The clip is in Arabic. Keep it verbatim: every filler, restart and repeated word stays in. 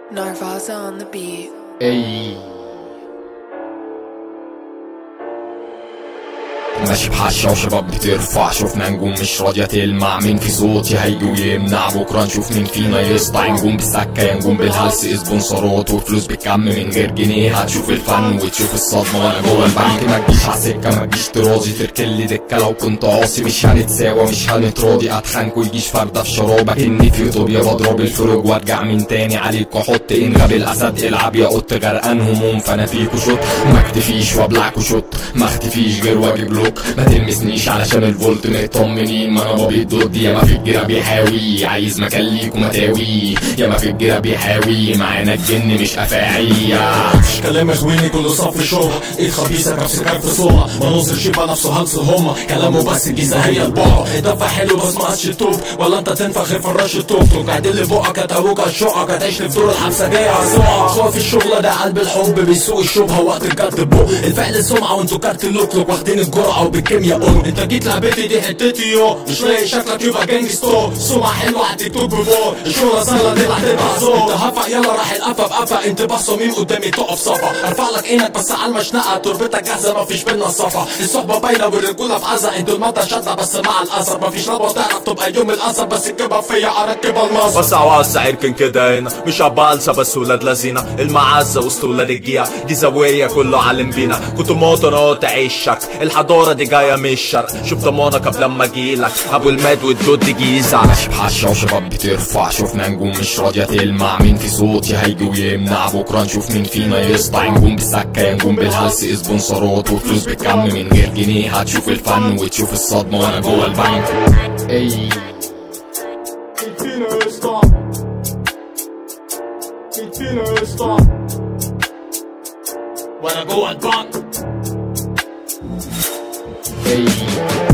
Narvaza on the beat. اي ماشي بحشة وشباب بترفع، شوفنا نجوم مش راضية تلمع، مين في صوتي هيجي ويمنع، بكرة نشوف مين فينا يسطع، نجوم بالسكة يا نجوم بالهلس، سبونسرات وفلوس بالكم من غير جنيه، هتشوف الفن وتشوف الصدمة وانا جوه البنك، ما تجيش عالسكة ما تجيش تراضي، تركلي دكة لو كنت عاصي، مش هنتساوى مش هنتراضي، اتخانكوا يجيش فردة في شرابك، اني في يوتوبيا بضرب الفرج وارجع من تاني عليك واحط انغب الاسد، العب يا قط غرقان هموم، فانا فيكوا شوت ما اكتفيش وابلعكوا شوت، ما اختفيش غير واجب لوك، ما تلمسنيش علشان الفولت مطمنين، ما انا بابي ضد يا ما في الجرا بيحاوي، عايز مكان ليك ومتاوي، يا ما في الجرا بيحاوي، معانا الجن مش افاعي، مش كلام اخواني كله صف شوها، ايد خبيثه نفس كارت صوها، مناظر شبه نفسه هلس هما، كلامه بس الجيزه هي البقعه، الدفع حلو بس ما عادش التوب، ولا انت تنفخ غير فراش التوب توك، عدل بقك هتهوك الشقك، هتعيش في دور الحبسه جايه عالسقعه، خوف الشغله ده قلب الحب بيسوق الشبهه وقت الجد بق، الفعل السمعه وانتوا كارت اللوكلوك واخدين الجرعه وبالكيمياء قول، انت جيت لعبتي دي حتتي يو، مش لاقي شكلك يبقى جانجستو، سمعه حلوه على التيك توك بفور، الشغله سهله تطلع تبقى زور، انت هفق يلا راح القفا بقفا، انت بقى صميم قدامي تقف صفا، ارفع لك عينك بس على المشنقه، تربتك جاهزه مفيش بينا صفا، الصحبه باينه والرجوله في عزا، انتوا المادة شادة بس مع الاسد، مفيش نبوه تعرف تبقى يوم الاسد، بس الكبه فيا اركب المصر، وسع وسع يركن كده هنا، مش عبالسه بس ولاد لذينه، المعزه وسط ولاد الجيعه، جيزاويه كله علم بينا، كنت مواطنات عيشك، الحضاره دي جايه من الشرق، شوف ضمانك قبل لما اجيلك، ابو الماد والجد جيزه، ماشي بحشة وشباب بترفع، شوفنا نجوم مش راضية تلمع، مين في صوتي هيجي ويمنع، بكرة نشوف مين فينا يسطع، نجوم بالسكة يا نجوم بالهلس، سبونسرات وفلوس بالكم من غير جنيه، هتشوف الفن وتشوف الصدمة وانا جوه البنك. اي وانا جوه البنك. اي